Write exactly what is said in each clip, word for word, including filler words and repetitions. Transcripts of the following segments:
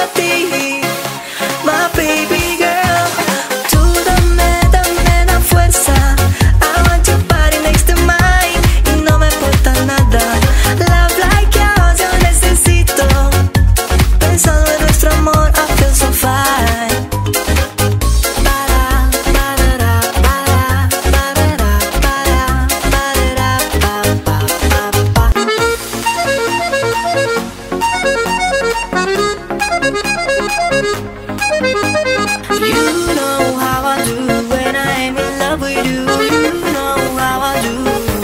a ti. My baby girl, tú dame, dame la fuerza. I want your body next to mine y no me importa nada. Love like yours yo necesito. Pensando en nuestro amor, I feel so fine. You know how I do when I'm in love with you. You know how I do.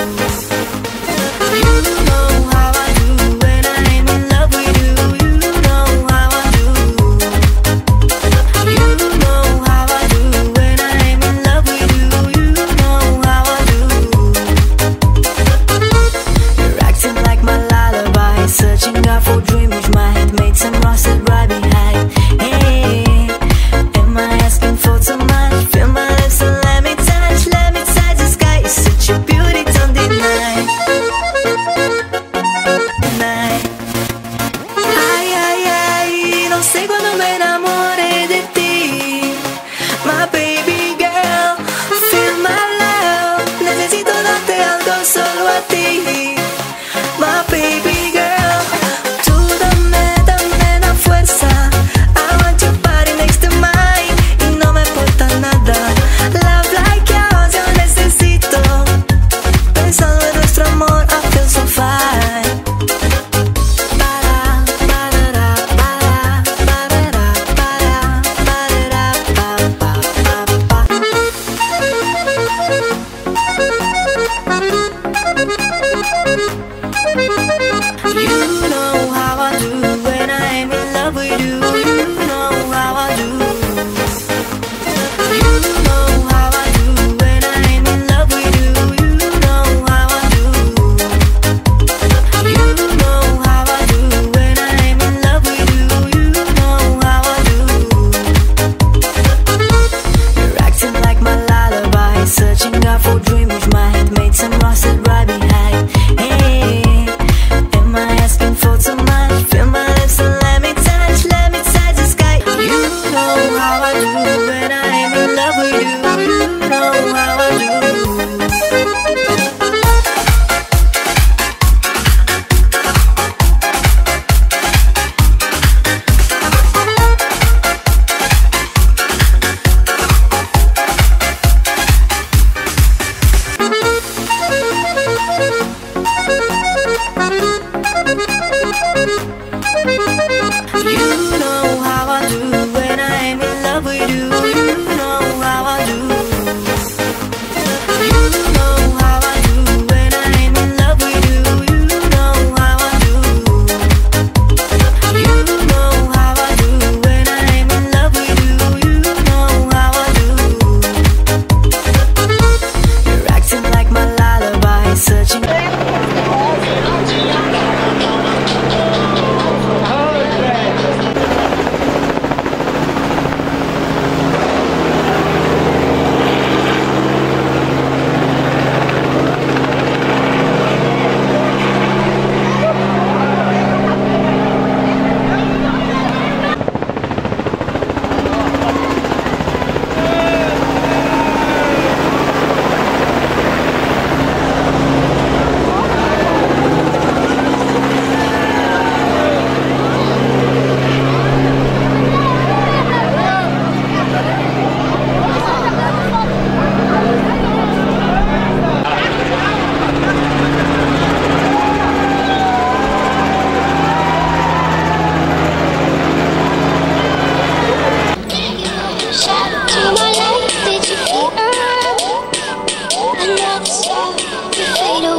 You know how I do when I'm in love with you. You know how I do. You know how I do when I'm in love with you. You know how I do. You're acting like my lullaby, searching out for dream which my head made some rusted right behind. Hey, am I asking for too much? Feel my lips and let me touch, let me touch the sky. You're such a beauty, don't deny. Deny. Ay, ay, ay, no sé cuándo me enamoré de ti. My baby girl, feel my love. Necesito darte algo solo a ti. My baby girl, tú dame, dame la fuerza. I want your body next to mine y no me importa nada. Love like yours yo necesito. Pensando en nuestro amor, I feel so fine. Para, para, para, para, para, para, para, pa, pa, pa. You know how I do when I'm in love with you. You know how I do. You know how I do when I'm in love with you. You know how I do. You know how I do when I'm in love with you. You know how I do. You're acting like my lullaby, searching out for dream which my head made some rusted right behind. Hey, am I asking for too much? Feel my lips and let me touch, let me touch the sky. You know how I do when I'm in love with you. You know how I do. You know how I do when I'm in love with you. You know how I do. You know how I do when I'm in love with you. You know how I do. You know how I do when I'm in love with you. You know how I do. You're acting like my lullaby, searching. Fade away.